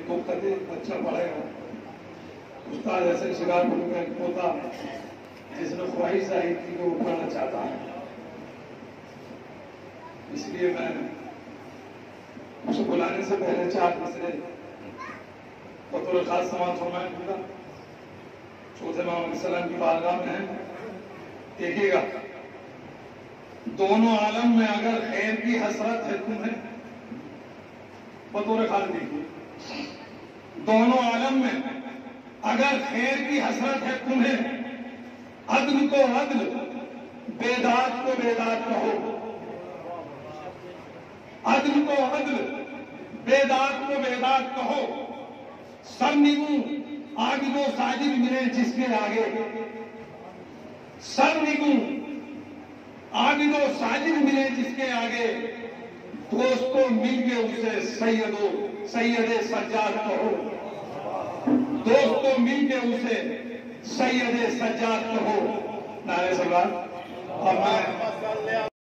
तो कभी अच्छा पढ़ेगा। उस्ताद ऐसे शिकारपुर का एक पोता जिसने ख्वाहिश आई थी कि वो पढ़ना चाहता है, इसलिए मैं उसे बुलाने से पहले 4 मिसरे बतौर खास समाज फरमाया दूंगा। चौथे मोहम्मद सल्लम की बारगाह में है। देखिएगा, दोनों आलम में अगर खैर की हसरत है तुम्हें, बतौर खास देखिए, दोनों आलम में अगर खैर की हसरत है तुम्हें, अदल को अदल, बेदात को बेदात कहो। अदल को अदल, बेदात को बेदात कहो। सब निगू आबिदो साजिद मिले जिसके आगे, सब निगू आबिदो साजिद मिले जिसके आगे, दोस्तों मिलके उसे सैयदे सज्जाद कहो। दोस्तों मिलके उसे सैयदे सज्जाद कहो। नारे सलात।